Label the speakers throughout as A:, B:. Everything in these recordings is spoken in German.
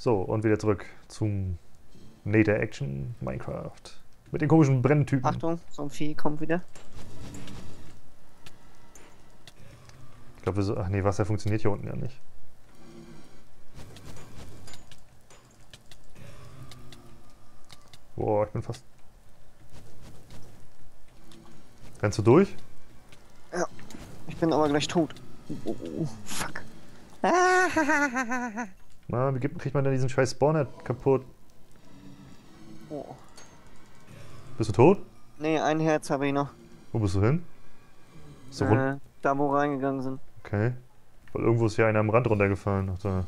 A: So, und wieder zurück zum Nader Action Minecraft. Mit den komischen Brenntypen.
B: Achtung, so ein Vieh kommt wieder.
A: Ich glaube, wir so. Ach nee, Wasser funktioniert hier unten ja nicht. Boah, ich bin fast. Rennst du durch?
B: Ja, ich bin aber gleich tot. Fuck. Ah,
A: Na, wie kriegt man denn diesen scheiß Spawner kaputt?
B: oh.
A: Bist du tot?
B: Nee, ein Herz habe ich noch.
A: Wo bist du hin? Ist du rund?
B: Da wo wir reingegangen sind.
A: Okay. Weil irgendwo ist ja einer am Rand runtergefallen. Ach, da.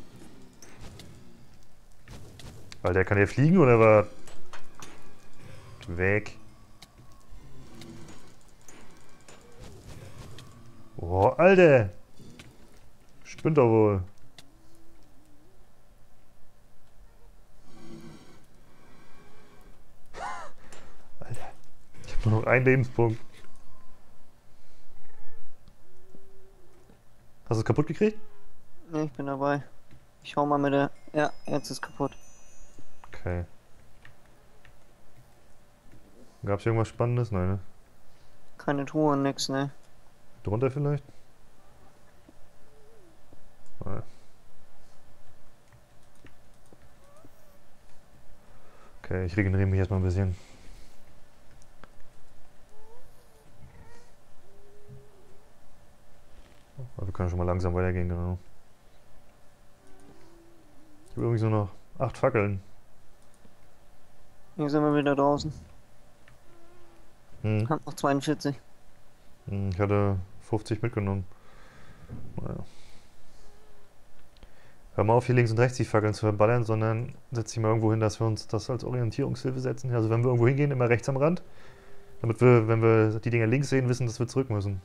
A: Weil der kann ja fliegen oder war. Weg. Boah, Alter! Spinnt doch wohl. Alter. Ich hab nur noch einen Lebenspunkt. Hast du es kaputt gekriegt?
B: Nee, ich bin dabei. Ich hau mal mit der. Ja, jetzt ist kaputt.
A: Okay. Gab es irgendwas Spannendes? Nein, ne?
B: Keine Truhe und nix, ne?
A: Drunter vielleicht? Nein. Okay, ich regeneriere mich erstmal ein bisschen. Aber wir können schon mal langsam weitergehen, genau. Ich habe übrigens nur noch 8 Fackeln.
B: Hier sind wir wieder draußen.
A: Hm.
B: Hab noch 42.
A: Ich hatte 50 mitgenommen. Naja. Hör mal auf, hier links und rechts die Fackeln zu verballern, sondern setz dich mal irgendwo hin, dass wir uns das als Orientierungshilfe setzen. Also wenn wir irgendwo hingehen, immer rechts am Rand. Damit wir, wenn wir die Dinger links sehen, wissen, dass wir zurück müssen.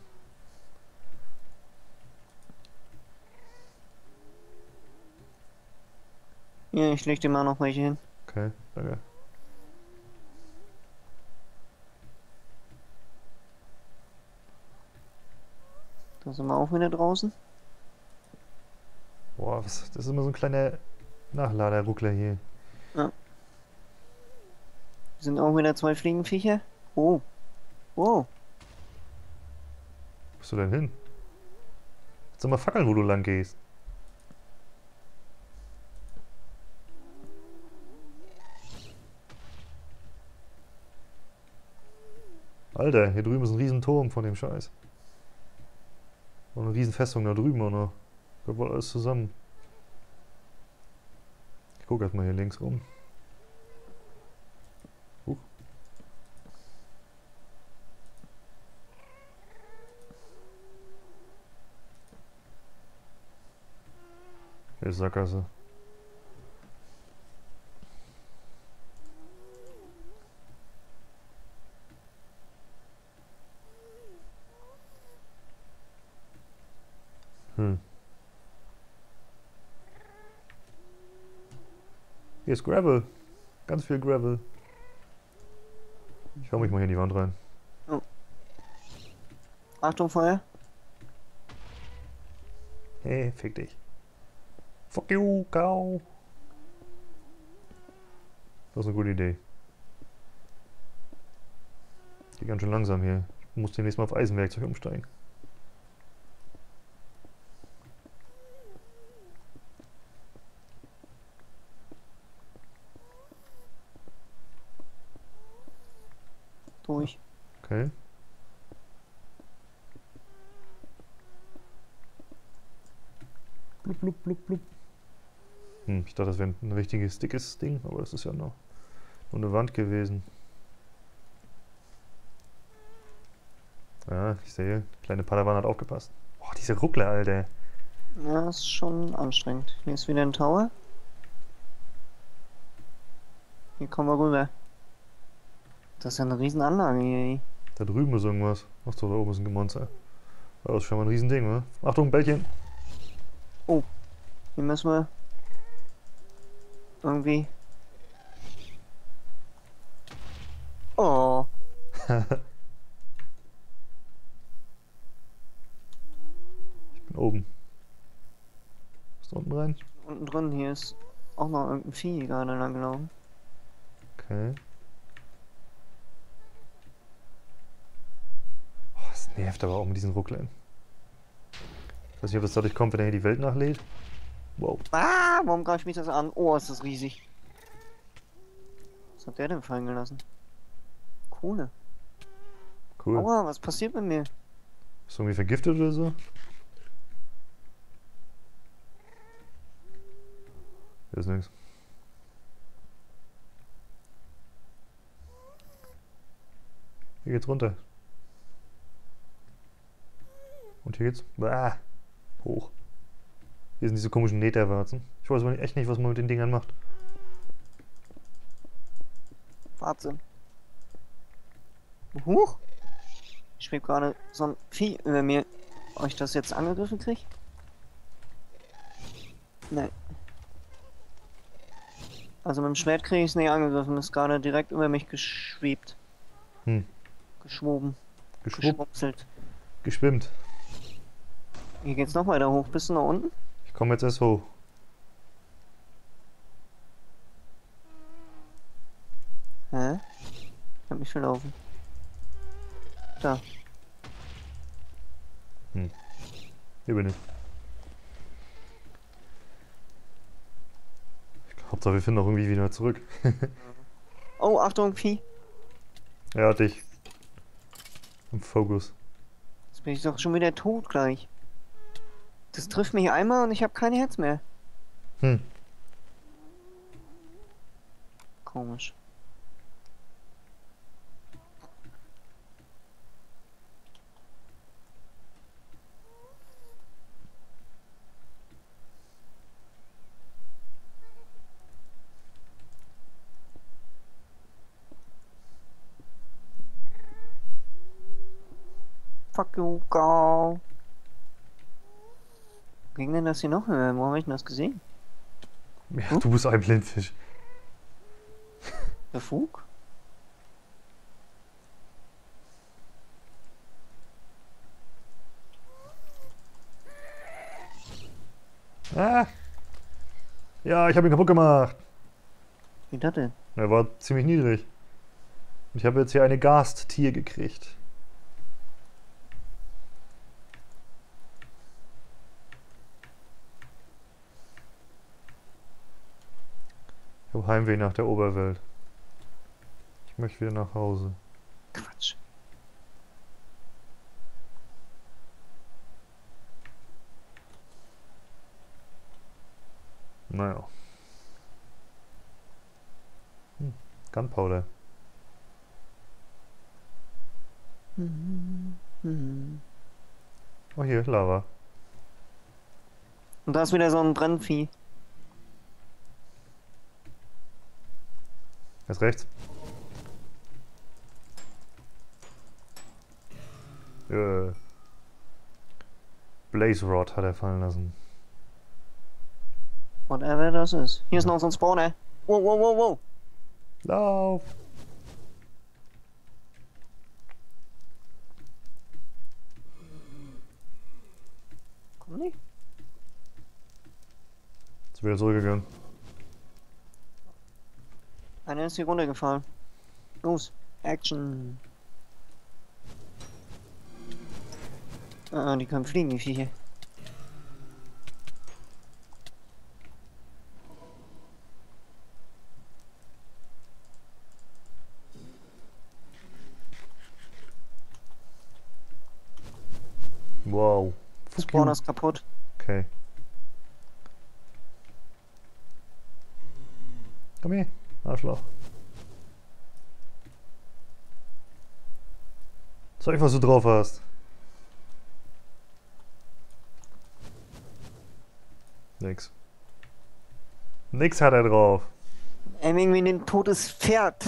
B: Hier, ich leg dir mal noch welche hin.
A: Okay, danke.
B: Da sind wir auch wieder draußen.
A: Boah, das ist immer so ein kleiner Nachlader-Ruckler hier.
B: Ja. Sind auch wieder 2 Fliegenviecher. Oh. Oh.
A: Wo bist du denn hin? Jetzt sag mal Fackeln, wo du lang gehst. Alter, hier drüben ist ein riesen Turm von dem Scheiß. Und eine riesen Festung da drüben auch noch. Gehört wohl alles zusammen. Ich gucke erstmal hier links rum. Huch. Hier ist Sackgasse. Hier ist Gravel. Ganz viel Gravel. Ich hau mich mal hier in die Wand rein.
B: Oh. Achtung, Feuer.
A: Hey, fick dich. Fuck you, Cow. Das ist eine gute Idee. Geht ganz schön langsam hier. Ich muss demnächst mal auf Eisenwerkzeug umsteigen.
B: Durch.
A: Okay. Blub, blub, blub, blub. Ich dachte, das wäre ein richtiges, dickes Ding, aber das ist ja nur eine Wand gewesen. Ja, ich sehe, kleine Padawan hat aufgepasst. Oh, diese Ruckler, Alter.
B: Ja, ist schon anstrengend. Hier ist wieder ein Tower. Hier kommen wir rüber. Das ist ja eine riesen Anlage hier. Ey.
A: Da drüben ist irgendwas. Ach so, da oben ist ein Monster. Das ist schon mal ein Riesending, oder? Achtung, Bällchen.
B: Oh, hier müssen wir irgendwie. Oh,
A: Ich bin oben. Bist du unten rein?
B: unten drin hier ist auch noch irgendein Vieh gerade lang gelaufen.
A: Okay. Oh, das nervt aber auch mit diesen Rucklein. Ich weiß nicht, ob das dadurch kommt, wenn er hier die Welt nachlädt. Wow.
B: Ah, warum greift mich das an? Oh, ist das riesig. Was hat der denn fallen gelassen? Kohle.
A: Cool.
B: Aua, was passiert mit mir?
A: Bist du irgendwie vergiftet oder so? Hier ist nichts. Hier geht's runter. Und hier geht's hoch. Hier sind diese komischen Netherwarzen. Ich weiß aber echt nicht, was man mit den Dingern macht.
B: Wahnsinn. Huch! Ich schwebt gerade so ein Vieh über mir. Ob ich das jetzt angegriffen krieg? Nein. Also mit dem Schwert kriege ich es nicht angegriffen. Ist gerade direkt über mich geschwebt. Geschwoben. Geschwupselt.
A: Geschwimmt.
B: Hier geht's noch weiter hoch. Bist du nach unten?
A: Ich komme jetzt erst hoch.
B: Hä? Ich hab mich verlaufen. Da.
A: Hier bin ich. Hauptsache wir finden auch irgendwie wieder zurück.
B: Oh, Achtung, Vieh.
A: Ja, dich. Im Fokus.
B: Jetzt bin ich doch schon wieder tot gleich. Das trifft mich einmal und ich habe kein Herz mehr. Komisch. Fuck you, go. Wo ging denn das hier noch höher? Wo habe ich denn das gesehen?
A: Ja, du bist ein Blindfisch.
B: Der Fug?
A: Ah! Ja, ich habe ihn kaputt gemacht.
B: Wie das denn?
A: Er war ziemlich niedrig. Und ich habe jetzt hier eine Gast-Tier gekriegt. Ich habe Heimweh nach der Oberwelt. Ich möchte wieder nach Hause.
B: Quatsch.
A: Naja. Gunpowder. Oh, hier, Lava.
B: Und da ist wieder so ein Brennvieh.
A: Erst rechts. Blaze Rod hat er fallen lassen.
B: Whatever das ist. Hier ist noch so ein Spawner. Wow, wow, wow, wow.
A: Lauf!
B: Komm nicht.
A: Ist wieder zurückgegangen.
B: Einer ist hier runtergefallen. Los, Action. Ah, die können fliegen, die Viecher.
A: Wow.
B: Spawner ist kaputt.
A: Okay. Komm her, Arschloch. Zeig, was du drauf hast. Nix. Nix hat er drauf.
B: Irgendwie ein totes Pferd.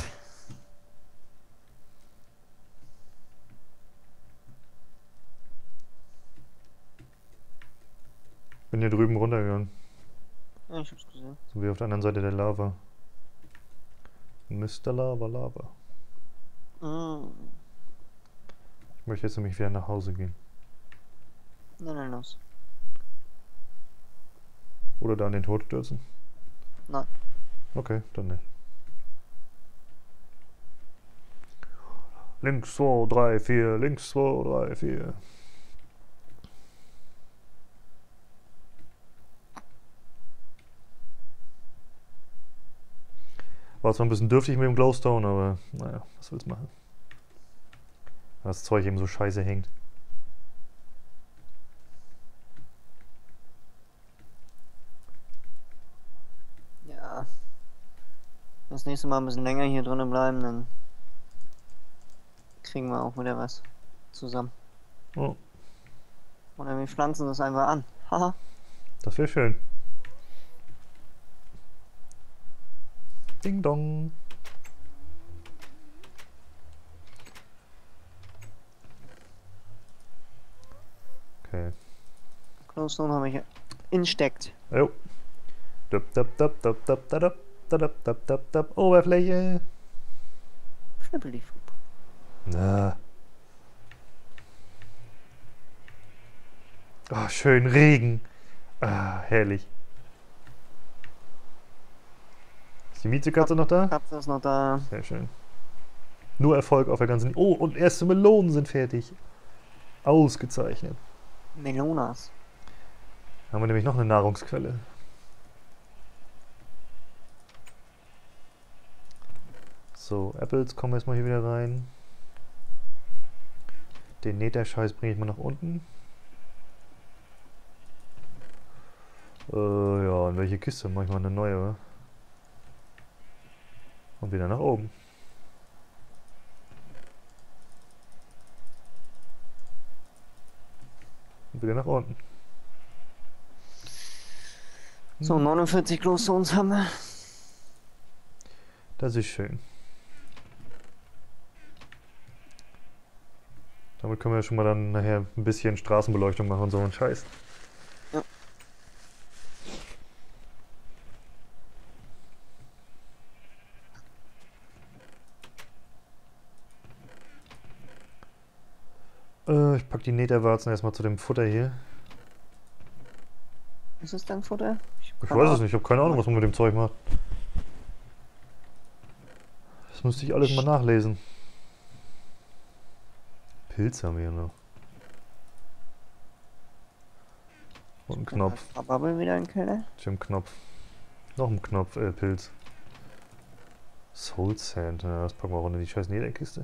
A: Bin hier drüben runtergegangen.
B: Ja, ich hab's gesehen.
A: So wie auf der anderen Seite der Lava. Mr. Lava Lava. Ich möchte jetzt nämlich wieder nach Hause gehen.
B: Nein, los.
A: Oder da in den Tod stürzen.
B: Nein.
A: Okay, dann nicht. Links 2, 3, 4, links 2, 3, 4. War zwar ein bisschen dürftig mit dem Glowstone, aber naja, was willst du machen? Das Zeug eben so scheiße hängt.
B: Ja. Das nächste Mal ein bisschen länger hier drinnen bleiben, dann kriegen wir auch wieder was zusammen.
A: Oh.
B: Oder wir pflanzen das einfach an. Haha.
A: Das wäre schön. Ding dong. Okay.
B: Glowstone habe ich insteckt.
A: Jo. Dup, dup, dup, dup, dup, dup, dup, dup, dup, dup. Oberfläche.
B: Schnippeldifup.
A: Na. Oh, schön Regen. Ah, herrlich. Ist die Miezekatze noch da?
B: Katze ist noch da.
A: Sehr schön. Nur Erfolg auf der ganzen... Oh, und erste Melonen sind fertig. Ausgezeichnet.
B: Melonas.
A: Haben wir nämlich noch eine Nahrungsquelle. So, Apples kommen erstmal hier wieder rein. Den Nether-Scheiß bringe ich mal nach unten. Ja, in welche Kiste? Mach ich mal eine neue, oder? Und wieder nach oben. Und wieder nach unten.
B: So, 49 Glowstones haben wir.
A: Das ist schön. Damit können wir schon mal dann nachher ein bisschen Straßenbeleuchtung machen und so einen Scheiß.
B: Ja.
A: Ich pack die Netherwarzen erstmal zu dem Futter hier.
B: Ist es dein Futter?
A: Ich weiß es nicht, ich habe keine Ahnung, was man mit dem Zeug macht. Das müsste ich alles mal nachlesen. Pilze haben wir hier noch. Und einen Knopf.
B: Bubble wieder im Keller.
A: Knopf. Noch ein Knopf, Pilz. Soul Sand, ja, das packen wir auch in die scheiß Netherkiste.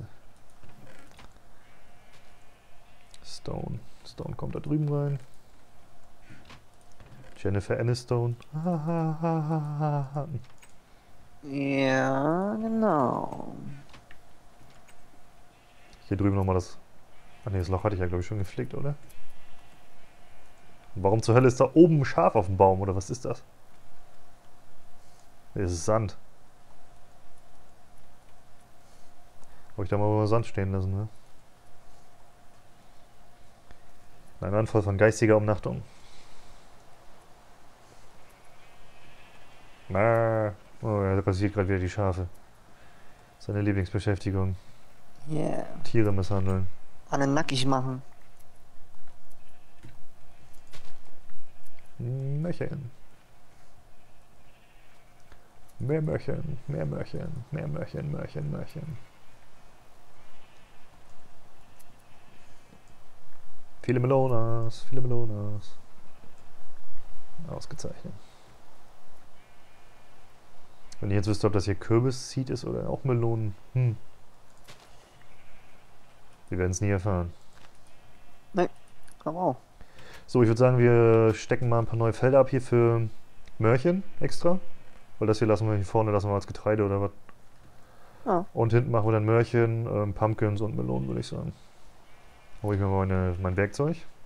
A: Stone. Stone kommt da drüben rein. Jennifer Aniston.
B: Ja, genau.
A: Hier drüben nochmal das... Ah ne, das Loch hatte ich ja glaube ich schon geflickt, oder? Warum zur Hölle ist da oben ein Schaf auf dem Baum, oder was ist das? Das ist Sand. Habe ich da mal Sand stehen lassen, ne? Ein Anfall von geistiger Umnachtung. Oh ja, da passiert gerade wieder die Schafe. Seine Lieblingsbeschäftigung.
B: Yeah.
A: Tiere misshandeln.
B: Alle nackig machen.
A: Möchen. Mehr Möchen, mehr Möchen, mehr Möchen, Möchen, Möchen. Viele Melonas, viele Melonas. Ausgezeichnet. Wenn ich jetzt wüsste, ob das hier Kürbis-Seed ist oder auch Melonen. Wir werden es nie erfahren.
B: Nein, aber auch.
A: So, ich würde sagen, wir stecken mal ein paar neue Felder ab hier für Möhrchen extra. Weil das hier lassen wir hier vorne lassen wir als Getreide oder was.
B: Ja.
A: Und hinten machen wir dann Möhrchen, Pumpkins und Melonen, würde ich sagen. Hol ich mir mal mein Werkzeug.